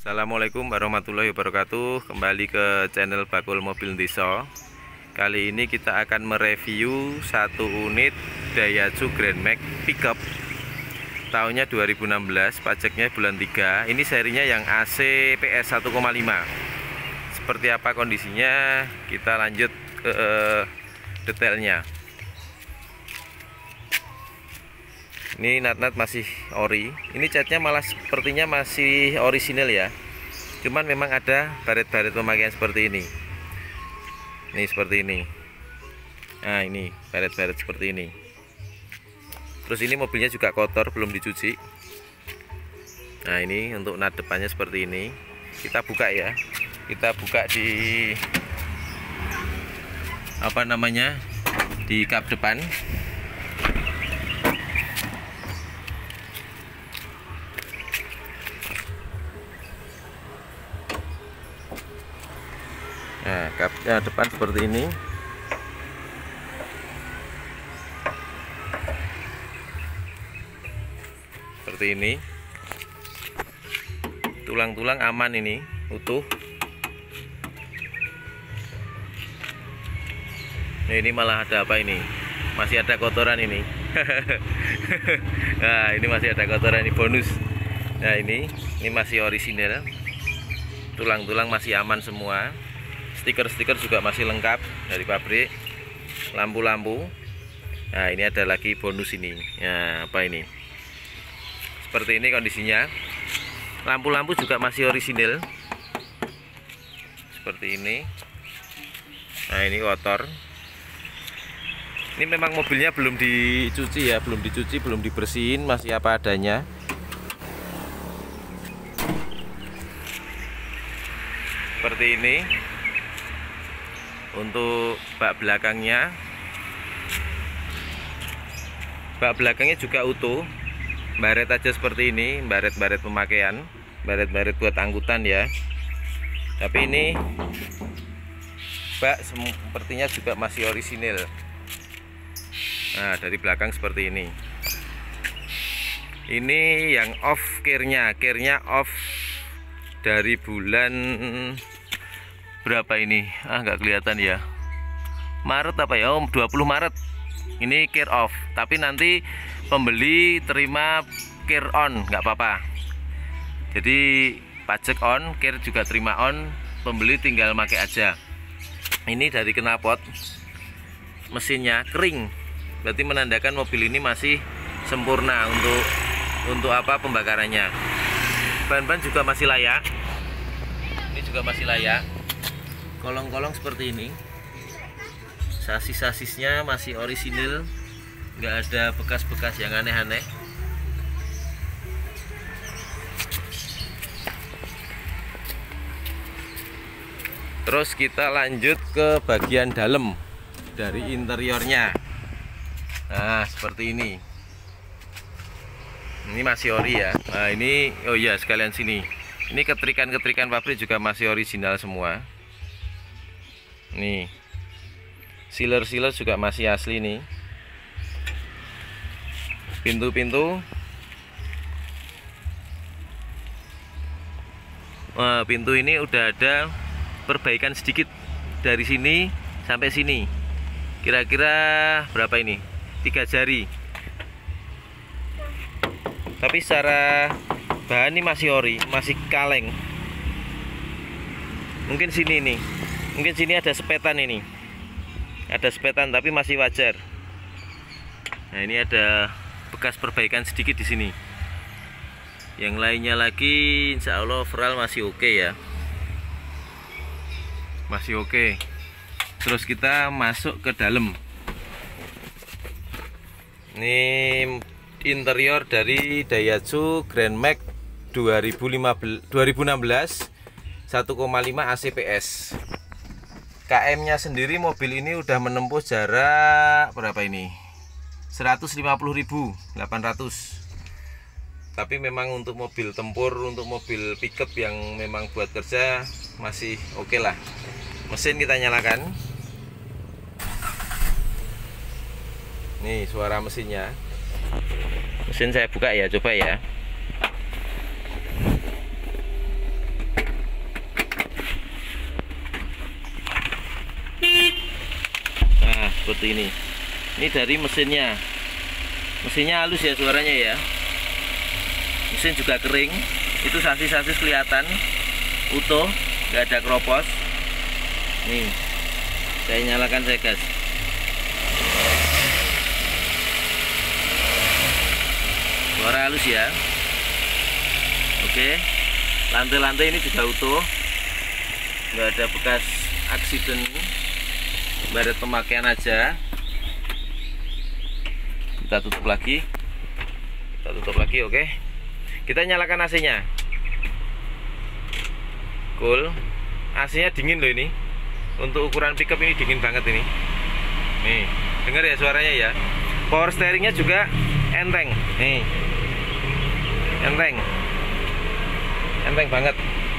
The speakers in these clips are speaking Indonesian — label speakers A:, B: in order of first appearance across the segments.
A: Assalamualaikum warahmatullahi wabarakatuh. Kembali ke channel Bakul Mobil Desa. Kali ini kita akan mereview satu unit Daihatsu Grand Max pickup tahunnya 2016, pajaknya bulan 3. Ini serinya yang AC PS 1,5. Seperti apa kondisinya, kita lanjut ke detailnya. Ini nat-nat masih ori. Ini catnya malah sepertinya masih orisinil ya. Cuman memang ada baret-baret pemakaian seperti ini. Ini seperti ini. Nah, ini baret-baret seperti ini. Terus ini mobilnya juga kotor, belum dicuci. Nah, ini untuk nat depannya seperti ini. Kita buka ya. Kita buka di apa namanya? Di kap depan. Nah, kapnya depan seperti ini. Seperti ini. Tulang-tulang aman ini, utuh. Nah, ini malah ada apa ini? Masih ada kotoran ini. Nah, ini masih ada kotoran, ini bonus. Nah, ini masih orisinal. Tulang-tulang masih aman semua. Stiker-stiker juga masih lengkap dari pabrik. Lampu-lampu. Nah, ini ada lagi bonus ini. Nah, apa ini? Seperti ini kondisinya. Lampu-lampu juga masih orisinil. Seperti ini. Nah, ini kotor. Ini memang mobilnya belum dicuci ya, belum dicuci, belum dibersihin, masih apa adanya. Seperti ini. Untuk bak belakangnya juga utuh. Baret aja seperti ini, baret-baret pemakaian, baret-baret buat angkutan ya. Tapi ini bak sepertinya juga masih orisinil. Nah, dari belakang seperti ini. Ini yang off gearnya off dari bulan berapa ini? Nggak kelihatan ya. Maret apa ya? 20 Maret. Ini gear off, tapi nanti pembeli terima gear on, nggak apa-apa. Jadi pajak on, gear juga terima on, pembeli tinggal pakai aja. Ini dari knalpot, mesinnya kering, berarti menandakan mobil ini masih sempurna untuk apa pembakarannya. Ban-ban juga masih layak. Ini juga masih layak. Kolong-kolong seperti ini. Sasis-sasisnya masih orisinil, nggak ada bekas-bekas yang aneh-aneh. Terus kita lanjut ke bagian dalam dari interiornya. Nah, seperti ini. Ini masih ori ya. Nah, ini oh iya sekalian sini. Ini ketrikan-ketrikan pabrik juga masih orisinal semua. Nih, sealer-sealer juga masih asli nih. Pintu-pintu, nah, pintu ini udah ada perbaikan sedikit dari sini sampai sini. Kira-kira berapa ini? 3 jari. Tapi secara bahan ini masih ori, masih kaleng. Mungkin sini nih. Mungkin sini ada sepetan ini. Ada sepetan tapi masih wajar. Nah, ini ada bekas perbaikan sedikit di sini. Yang lainnya lagi insya Allah overall masih oke ya. Masih oke. Terus kita masuk ke dalam. Ini interior dari Daihatsu Grand Max 2016 1,5 AC PS. KM-nya sendiri mobil ini udah menempuh jarak berapa ini? 150.800. Tapi memang untuk mobil tempur, untuk mobil pickup yang memang buat kerja masih oke lah. Mesin kita nyalakan. Nih suara mesinnya. Mesin saya buka ya, coba ya. seperti ini. Ini dari mesinnya. Mesinnya halus ya suaranya ya. Mesin juga kering. Itu sasis-sasis kelihatan utuh, nggak ada keropos. Nih, saya nyalakan, saya gas. Suara halus ya. Oke, lantai-lantai ini juga utuh, nggak ada bekas aksiden, baret pemakaian aja. Kita tutup lagi, oke. Kita nyalakan AC-nya. Cool. AC-nya dingin loh ini. Untuk ukuran pickup ini dingin banget ini. Nih, dengar ya suaranya ya. Power steeringnya juga enteng. Nih, enteng banget.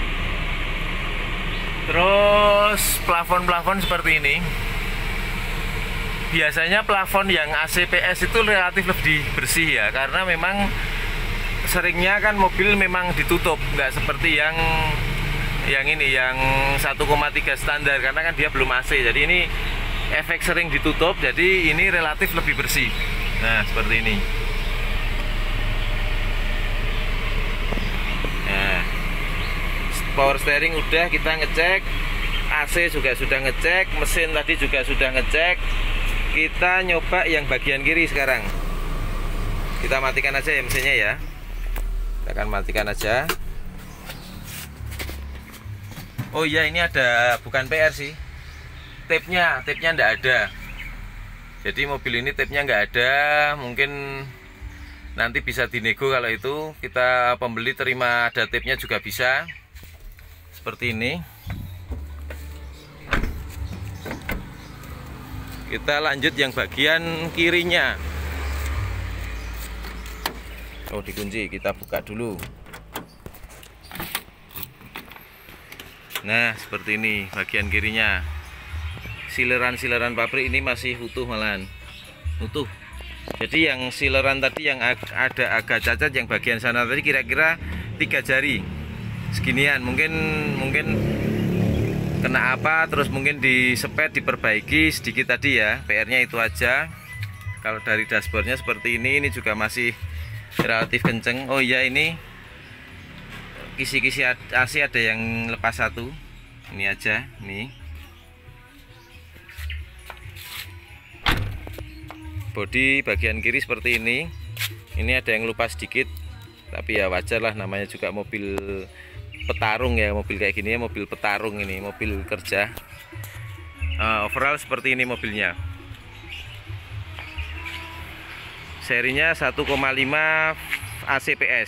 A: Terus plafon seperti ini. Biasanya plafon yang ACPS itu relatif lebih bersih ya, karena memang seringnya kan mobil memang ditutup, nggak seperti yang ini yang 1,3 standar, karena kan dia belum AC. Jadi ini efek sering ditutup, jadi ini relatif lebih bersih. Nah, seperti ini. Nah, power steering udah kita ngecek, AC juga sudah ngecek, mesin tadi juga sudah ngecek. Kita nyoba yang bagian kiri sekarang. Kita matikan aja ya mesinnya ya. Kita akan matikan aja. Oh iya, ini ada, bukan PR sih, tape-nya nggak ada. Jadi mobil ini tape-nya nggak ada. Mungkin nanti bisa dinego, kalau itu kita pembeli terima ada tape-nya juga bisa. Seperti ini. Kita lanjut yang bagian kirinya. Oh, dikunci, kita buka dulu. Nah, seperti ini bagian kirinya. Sileran pabrik ini masih utuh, malahan utuh. Jadi yang sileran tadi yang ada agak cacat, yang bagian sana tadi kira-kira 3 jari seginian. Mungkin kena apa, terus mungkin disepet, diperbaiki sedikit tadi ya. PR-nya itu aja. Kalau dari dashboardnya seperti ini juga masih relatif kenceng. Oh iya, ini kisi-kisi AC ada yang lepas satu. Ini aja, nih. Bodi bagian kiri seperti ini. Ini ada yang lupa sedikit, tapi ya wajar lah, namanya juga mobil petarung ya. Mobil kayak gini ya, mobil petarung ini, mobil kerja. Overall seperti ini mobilnya. Serinya 1,5 ACPS.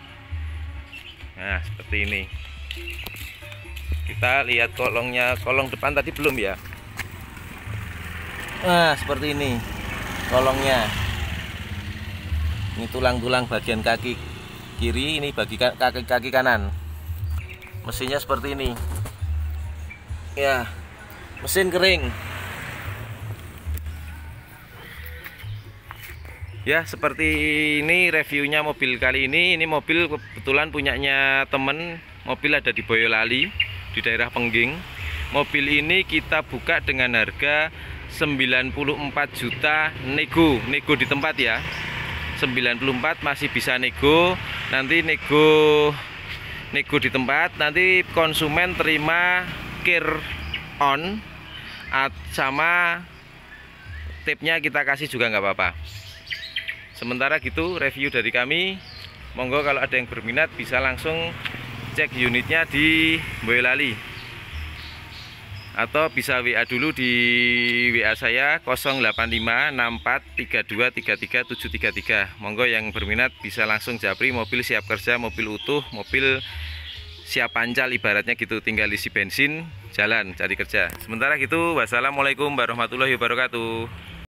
A: Nah, seperti ini. Kita lihat kolongnya. Kolong depan tadi belum ya. Nah, seperti ini kolongnya. Ini tulang-tulang bagian kaki kiri, ini bagi kaki kanan. Mesinnya seperti ini. Ya, mesin kering. Ya, seperti ini reviewnya mobil kali ini. Ini mobil kebetulan punyanya temen. Mobil ada di Boyolali, di daerah Pengging. Mobil ini kita buka dengan harga 94 juta nego di tempat ya. 94 masih bisa nego. Nanti nego di tempat. Nanti konsumen terima kir on sama tape-nya kita kasih juga nggak apa-apa. Sementara gitu review dari kami. Monggo kalau ada yang berminat bisa langsung cek unitnya di Boyolali, atau bisa WA dulu di WA saya 085643233733. Monggo yang berminat bisa langsung japri. Mobil siap kerja, mobil utuh, mobil siap pancal ibaratnya gitu, tinggal isi bensin, jalan cari kerja. Sementara gitu, wassalamualaikum warahmatullahi wabarakatuh.